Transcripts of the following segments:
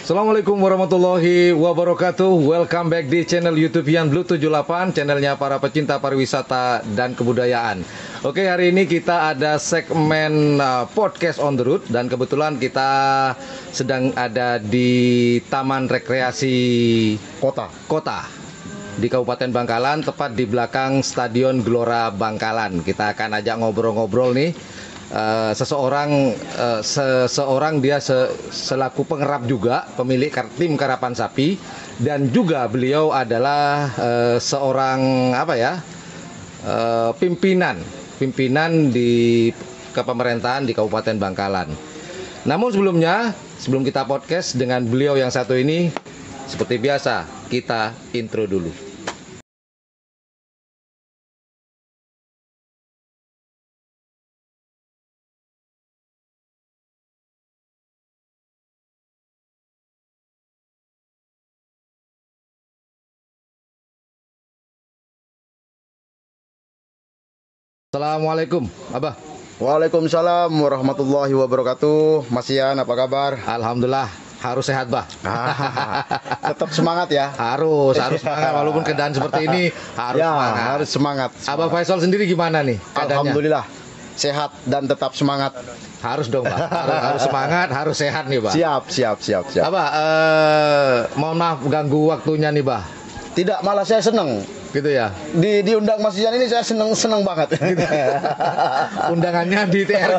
Assalamualaikum warahmatullahi wabarakatuh. Welcome back di channel YouTube Yan Blue 78, channelnya para pecinta pariwisata dan kebudayaan. Oke, hari ini kita ada segmen podcast on the road, dan kebetulan kita sedang ada di Taman Rekreasi Kota di Kabupaten Bangkalan, tepat di belakang Stadion Gelora Bangkalan. Kita akan ajak ngobrol-ngobrol nih. Seseorang dia selaku pengerap juga, pemilik tim karapan sapi, dan juga beliau adalah seorang pimpinan di kepemerintahan di Kabupaten Bangkalan. Namun sebelum kita podcast dengan beliau yang satu ini, seperti biasa kita intro dulu. Assalamualaikum, Abah. Waalaikumsalam warahmatullahi wabarakatuh. Mas Ian, apa kabar? Alhamdulillah, harus sehat, Bah. Tetap semangat ya. Harus semangat walaupun keadaan seperti ini, semangat. Harus semangat. Abah Faisal sendiri gimana nih keadaannya? Alhamdulillah, sehat dan tetap semangat. Harus dong, Bah. Harus semangat, harus sehat nih, Bah. Siap. Abah, mohon maaf ganggu waktunya nih, Bah. Tidak, malah saya senang. Gitu ya. Diundang Mas Ian ini saya senang banget. Gitu. Undangannya di TRK.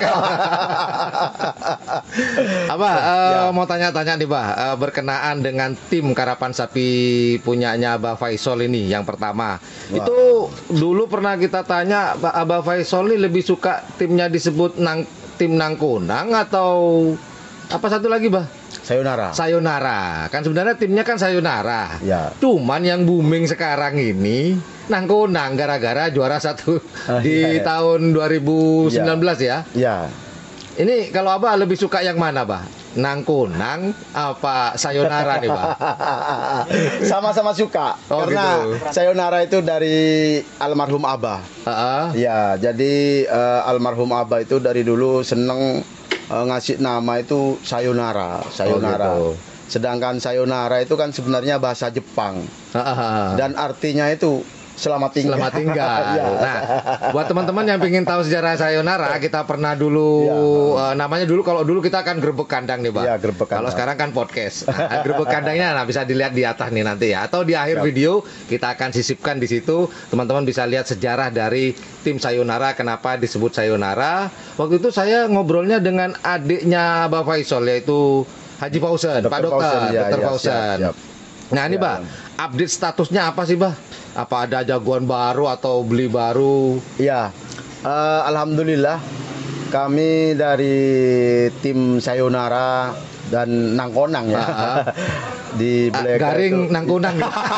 Mau tanya-tanya nih, Bah, berkenaan dengan tim karapan sapi punyanya Abah Faisal ini yang pertama. Wah. Itu dulu pernah kita tanya, Abah Faisal ini lebih suka timnya disebut tim Nangkunang atau apa satu lagi, Bah? Sayonara. Kan sebenarnya timnya kan Sayonara. Ya. Cuman yang booming sekarang ini Nangkunang gara-gara juara satu di tahun 2019 ya. Ya. Ini kalau Abah lebih suka yang mana, Bah? Nangkunang apa Sayonara nih, Bah? Sama-sama suka. Karena gitu. Sayonara itu dari almarhum Abah. Ya, jadi almarhum Abah itu dari dulu seneng ngasih nama itu sayonara. Gitu. Sedangkan sayonara itu kan sebenarnya bahasa Jepang. Dan artinya itu selamat tinggal. Ya. Nah, buat teman-teman yang ingin tahu sejarah sayonara, kita pernah dulu namanya kalau dulu kita akan gerbek kandang nih, Pak. Ya, gerbek kandang. Kalau sekarang kan podcast. Gerbek kandangnya bisa dilihat di atas nih nanti ya, atau di akhir video kita akan sisipkan di situ. Teman-teman bisa lihat sejarah dari tim sayonara, kenapa disebut sayonara. Waktu itu saya ngobrolnya dengan adiknya Bapak Faisal, yaitu Haji Fauzan, Pak Dokter, Dr. Fauzan. Nah, ini, Bah, update statusnya apa sih, Bah? Apa ada jagoan baru atau beli baru? Ya, alhamdulillah kami dari tim sayonara dan Nangkonang ya. Di garing itu. Nangkonang.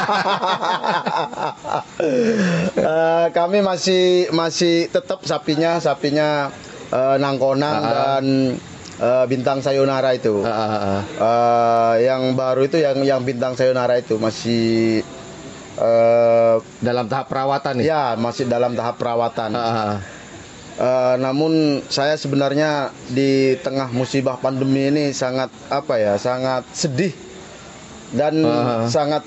Kami masih tetap sapinya Nangkonang dan bintang sayonara itu. Yang baru itu yang bintang sayonara itu masih dalam tahap perawatan nih? Ya, masih dalam tahap perawatan. Namun saya sebenarnya di tengah musibah pandemi ini sangat sedih dan sangat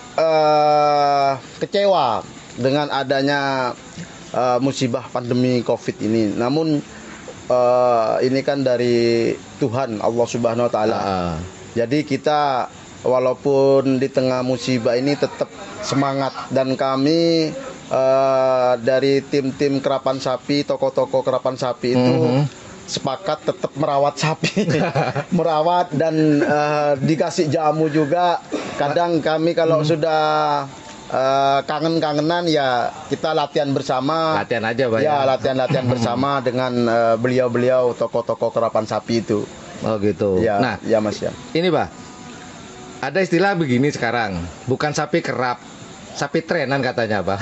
kecewa dengan adanya musibah pandemi COVID ini. Namun ini kan dari Tuhan Allah Subhanahu Wa Taala. Jadi kita walaupun di tengah musibah ini tetap semangat, dan kami dari tim-tim kerapan sapi, toko-toko kerapan sapi itu sepakat tetap merawat sapi, merawat dan dikasih jamu juga. Kadang kami kalau sudah kangen-kangenan ya kita latihan bersama. Latihan aja, Pak. Ya, latihan bersama dengan beliau-beliau toko-toko kerapan sapi itu. Oh gitu. Ya, nah, ya Mas ya. Ini, Pak. Ada istilah begini sekarang, bukan sapi kerap, sapi trenan katanya, Pak.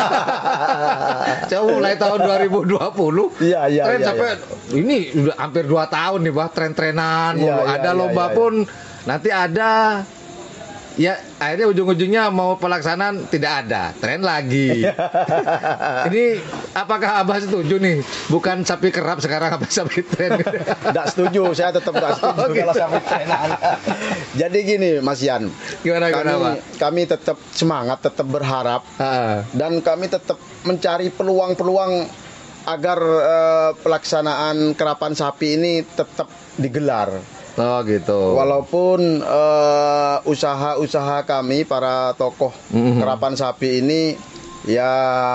Coba mulai tahun 2020, tren sampai ini udah hampir 2 tahun nih, Pak, tren-trenan. Ada lomba pun nanti ada Ya akhirnya ujung-ujungnya mau pelaksanaan tidak ada, tren lagi. Ini apakah Abah setuju nih? Bukan sapi kerap sekarang, apa sapi tren? Tidak setuju, saya tetap tidak setuju kalau sapi trenan. Jadi gini Mas Yan, Gimana, Pak? kami tetap semangat, tetap berharap, Ah, dan kami tetap mencari peluang-peluang agar pelaksanaan kerapan sapi ini tetap digelar. oh gitu. Walaupun usaha-usaha kami para tokoh kerapan sapi ini ya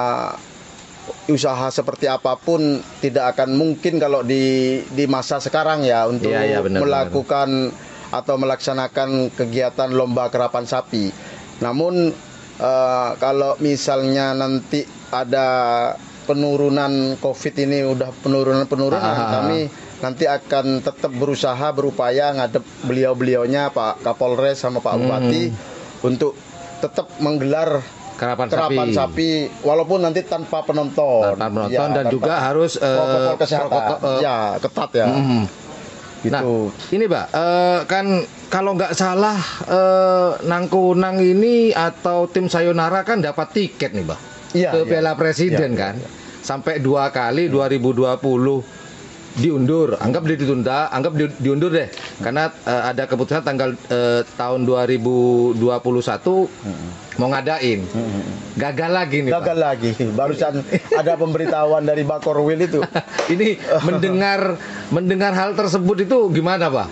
usaha seperti apapun tidak akan mungkin kalau di masa sekarang ya untuk Iya, benar, melakukan atau melaksanakan kegiatan lomba kerapan sapi. Namun kalau misalnya nanti ada penurunan COVID ini udah penurunan kami nanti akan tetap berusaha berupaya ngadep beliau-beliaunya Pak Kapolres sama Pak Bupati untuk tetap menggelar Kerapan sapi walaupun nanti tanpa penonton. Tanpa penonton Ya, dan tanpa juga harus protokol kesehatan. Ya, ketat ya. Gitu. Nah, ini Mbak, kan kalau nggak salah Nangkunang ini atau tim Sayonara kan dapat tiket nih Mbak Iya, ke iya. Piala Presiden Iya, kan, sampai 2 kali 2020 diundur, anggap ditunda, anggap diundur deh, karena ada keputusan tanggal tahun 2021 mau ngadain, gagal lagi nih Pak. Gagal lagi. Barusan ada pemberitahuan dari Bakorwil itu. Ini mendengar hal tersebut itu gimana Pak?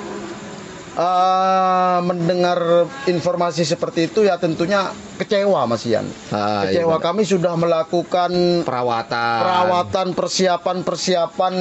Mendengar informasi seperti itu ya tentunya kecewa Mas Ian. Kecewa, iya, kami sudah melakukan perawatan persiapan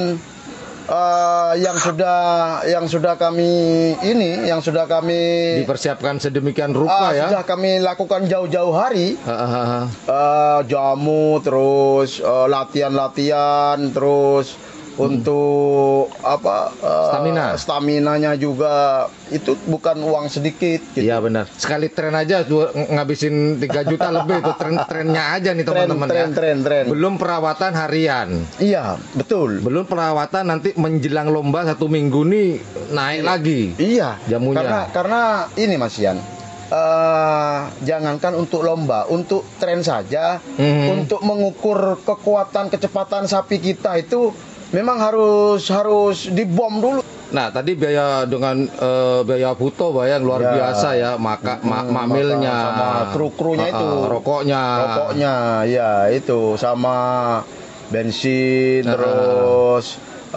yang sudah kami dipersiapkan sedemikian rupa ya. sudah kami lakukan jauh-jauh hari. Jamu, terus latihan terus untuk staminanya juga itu bukan uang sedikit gitu. Iya benar. Sekali tren aja ngabisin 3 juta lebih itu trennya aja nih teman-teman ya. Tren. Belum perawatan harian. Iya, betul. Belum perawatan nanti menjelang lomba 1 minggu nih naik lagi. Iya, jamunya. Karena ini Mas Yan. Jangankan untuk lomba, untuk tren saja, untuk mengukur kekuatan kecepatan sapi kita itu memang harus dibom dulu. Nah, tadi biaya dengan biaya foto yang luar biasa ya, mamilnya, sama kru-krunya itu, rokoknya, ya itu sama bensin, terus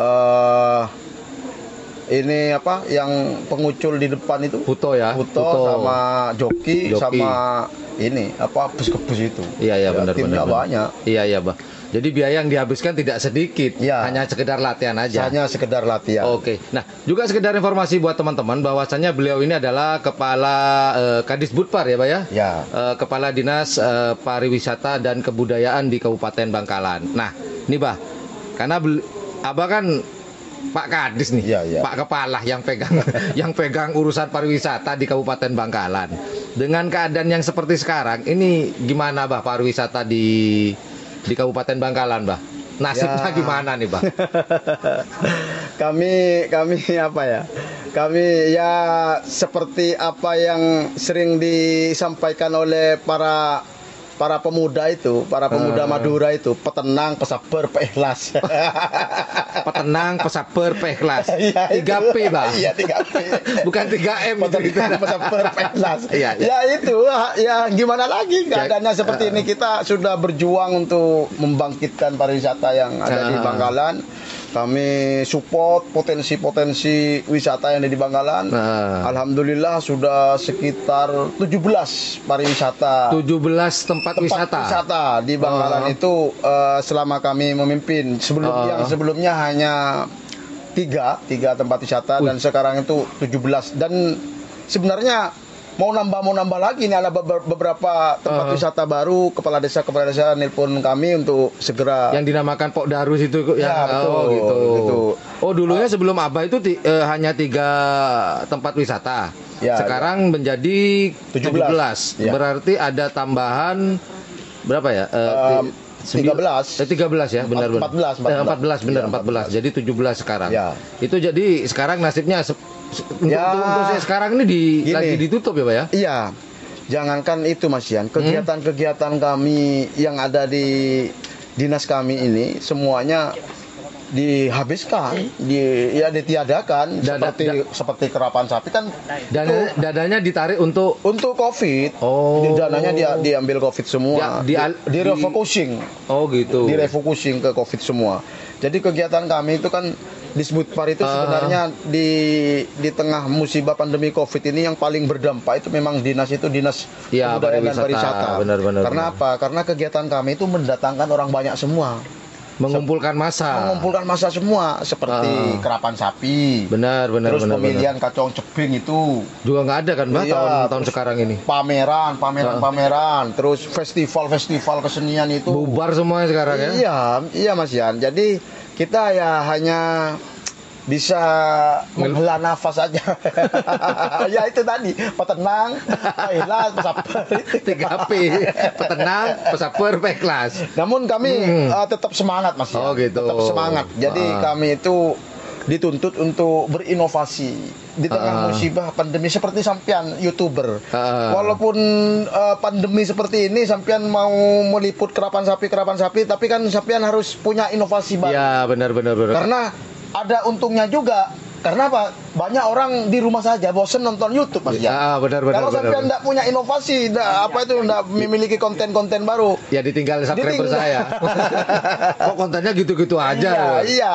ini apa yang pengucul di depan itu, foto sama joki sama ini apa bus-bus itu. Iya benar. Banyak. Iya Bah. Jadi biaya yang dihabiskan tidak sedikit, ya, hanya sekedar latihan aja. Hanya sekedar latihan. Oke. Nah, juga sekedar informasi buat teman-teman bahwasannya beliau ini adalah kepala Kadisbudpar ya, Pak ya? Ya. Kepala Dinas Pariwisata dan Kebudayaan di Kabupaten Bangkalan. Nah, ini Bah, karena Abah kan Pak Kadis nih, ya. Pak Kepala yang pegang urusan pariwisata di Kabupaten Bangkalan. Dengan keadaan yang seperti sekarang, ini gimana Bah pariwisata di Kabupaten Bangkalan, Bah? Nasibnya gimana nih, Bah? Kami apa ya? Kami ya seperti apa yang sering disampaikan oleh para pemuda itu, para pemuda Madura itu, petenang, pesabar, peikhlas. Petenang, pesabar, peikhlas. 3P, Bah. Iya, 3P. Bukan 3M gitu. Petenang, pesabar, peikhlas. Iya. Ya itu, ya gimana lagi keadaannya seperti ini. Kita sudah berjuang untuk membangkitkan pariwisata yang ada di Bangkalan. Kami support potensi-potensi wisata yang ada di Bangkalan. Alhamdulillah sudah sekitar 17 pariwisata. 17 tempat wisata di Bangkalan itu selama kami memimpin. Yang sebelumnya hanya 3 tempat wisata dan sekarang itu 17. Dan sebenarnya mau nambah lagi nih, ada beberapa tempat wisata baru. Kepala desa nelpon kami untuk segera, yang dinamakan Pok Darus itu ya, betul, gitu. Oh, dulunya sebelum Abah itu hanya 3 tempat wisata. Ya, sekarang menjadi 17. Ya. Berarti ada tambahan berapa ya? 13 ya, benar. 14 benar, 14. Jadi 17 sekarang. Ya. Itu jadi sekarang nasibnya untuk sekarang ini lagi ditutup ya, Pak ya? Iya. jangankan itu Mas Yan, kegiatan-kegiatan kami yang ada di dinas kami ini semuanya dihabiskan, ditiadakan. Seperti kerapan sapi kan dananya ditarik untuk COVID. Dananya diambil COVID semua, direfocusing. Oh gitu. Direfocusing ke COVID semua. Jadi kegiatan kami itu kan disebut par itu sebenarnya di tengah musibah pandemi COVID ini yang paling berdampak itu memang dinas kebudayaan dan pariwisata. Benar. Karena apa? Karena kegiatan kami itu mendatangkan orang banyak semua. Mengumpulkan massa semua seperti kerapan sapi. Benar. Terus pemilihan kacang ceping itu juga nggak ada kan Mbak tahun sekarang ini. Pameran, terus festival kesenian itu bubar semuanya sekarang ya. Iya Mas Yan. Jadi kita ya hanya bisa menghela nafas aja. Ya itu tadi, petenang, ikhlas, pesaper. 3P, petenang, pesaper, ikhlas. Namun kami tetap semangat Mas. Oh gitu. Tetap semangat. Jadi kami itu dituntut untuk berinovasi di tengah musibah pandemi seperti sampean YouTuber. Walaupun pandemi seperti ini sampean mau meliput kerapan sapi, tapi kan sampean harus punya inovasi baru. Ya, benar. Karena ada untungnya juga. Karena apa? Banyak orang di rumah saja bosen nonton YouTube Mas ya. Benar. Kalau sampean enggak punya inovasi, enggak memiliki konten-konten baru, ya ditinggal subscriber saya. Kok kontennya gitu-gitu aja. Iya,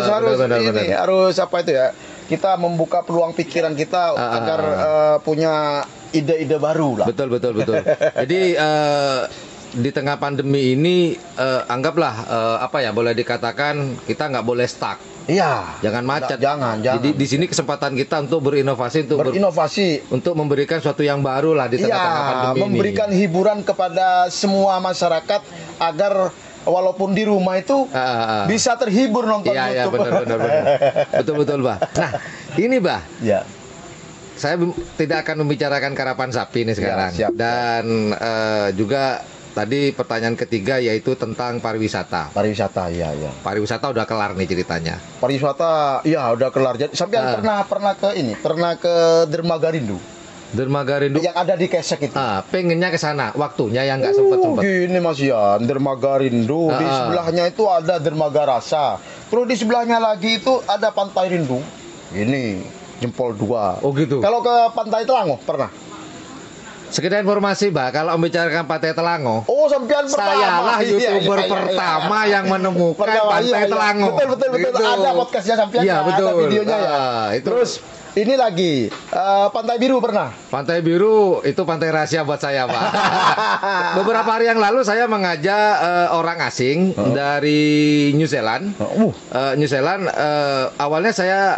harus apa itu ya? Kita membuka peluang pikiran kita agar punya ide-ide baru lah. Betul. Jadi di tengah pandemi ini anggaplah boleh dikatakan kita nggak boleh stuck. Iya. Jangan macet. Jangan. Jadi di sini kesempatan kita untuk berinovasi untuk memberikan sesuatu yang baru lah di tengah-tengah pandemi ini. Memberikan hiburan kepada semua masyarakat agar walaupun di rumah itu bisa terhibur nonton YouTube. Iya, benar. Betul, Bah. Nah, ini Bah. Ya. Saya tidak akan membicarakan karapan sapi ini sekarang. Siap. Dan juga tadi pertanyaan ketiga yaitu tentang pariwisata. Iya. Pariwisata udah kelar nih ceritanya. Pariwisata, iya udah kelar. Jadi sampean pernah ke Dermaga Rindu. Yang ada di Kesek itu. Pengennya ke sana, waktunya yang nggak sempet. Gini Mas Yan, Dermaga Rindu. Di sebelahnya itu ada Dermaga Rasa. Terus di sebelahnya lagi itu ada Pantai Rindu. Ini jempol 2. Oh gitu. Kalau ke Pantai Telango pernah? Sekedar informasi, Mbak, kalau membicarakan Pantai Telango, sampean pertama. Sayalah YouTuber pertama yang menemukan Pantai Telango. Betul. Gitu. Ada podcastnya sampean, ada videonya ya. Terus ini lagi Pantai Biru pernah? Pantai Biru itu pantai rahasia buat saya, Pak. Beberapa hari yang lalu saya mengajak orang asing dari New Zealand. New Zealand awalnya saya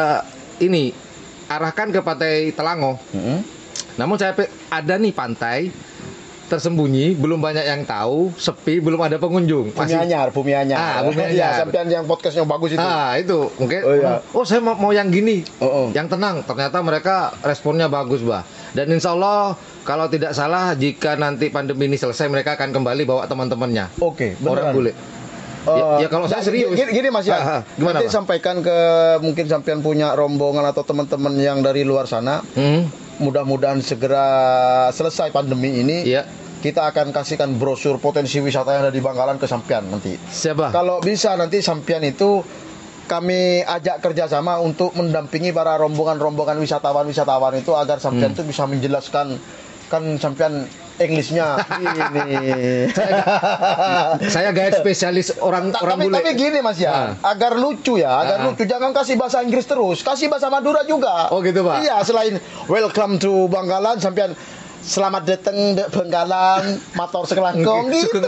arahkan ke Pantai Telango. Namun saya ada nih pantai tersembunyi, belum banyak yang tahu, sepi, belum ada pengunjung. Bumi Anyar. Bumi Anyar. Ya, sampean yang podcastnya bagus itu. Itu mungkin. Saya mau yang gini, yang tenang. Ternyata mereka responnya bagus, Bah. Dan insya Allah kalau tidak salah jika nanti pandemi ini selesai mereka akan kembali bawa teman-temannya. Oke, orang bule. Ya kalau saya serius. Gini Mas ya. Gimana, nanti sampaikan ke mungkin sampean punya rombongan atau teman-teman yang dari luar sana. Mudah-mudahan segera selesai pandemi ini. Iya. Kita akan kasihkan brosur potensi wisata yang ada di Bangkalan ke sampean nanti. Siapa? Kalau bisa nanti sampean itu kami ajak kerjasama untuk mendampingi para rombongan wisatawan itu agar sampean itu bisa menjelaskan, kan sampean Englishnya ini. Saya guide spesialis orang bule. Tapi gini Mas ya, agar lucu lucu. Jangan kasih bahasa Inggris terus, kasih bahasa Madura juga. Oh gitu Pak. Iya, selain welcome to Bangkalan, sampean selamat datang di Bangkalan, mator sekelangkong gitu.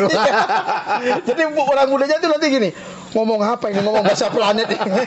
Jadi orang mudanya itu nanti gini, ngomong apa ini, ngomong bahasa planet ini.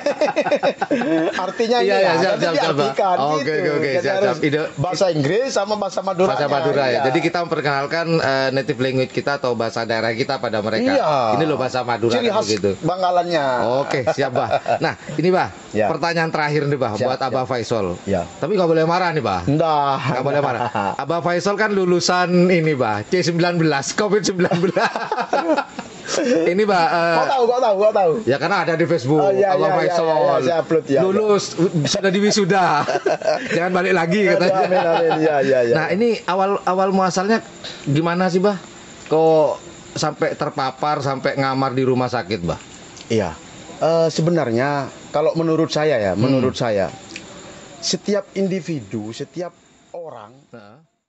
Artinya siap, diartikan Oke, Jadi harus bahasa Inggris sama bahasa Madura. Bahasa Madura ya. Jadi kita memperkenalkan native language kita atau bahasa daerah kita pada mereka. Ini loh bahasa Madura ciri khas gitu. Bangkalannya. Oke, siap, Bah. Nah, ini Bah, pertanyaan terakhir nih, Bah, buat Abah Faisal. Tapi nggak boleh marah nih, Bah. Nggak boleh marah. Abah Faisal kan lulusan ini, Bah, C19, COVID-19. Ini Mbak, Kok tahu. ya karena ada di Facebook. Oh, iya, Abang iya, Faisal iya, iya, saya upload, ya, lulus, sudah di wisuda. Jangan balik lagi katanya. Amin. Iya. Nah, ini awal muasalnya gimana sih, Bah? Kok sampai terpapar, sampai ngamar di rumah sakit, Bah? Iya. Sebenarnya kalau menurut saya, setiap individu, setiap orang Nah.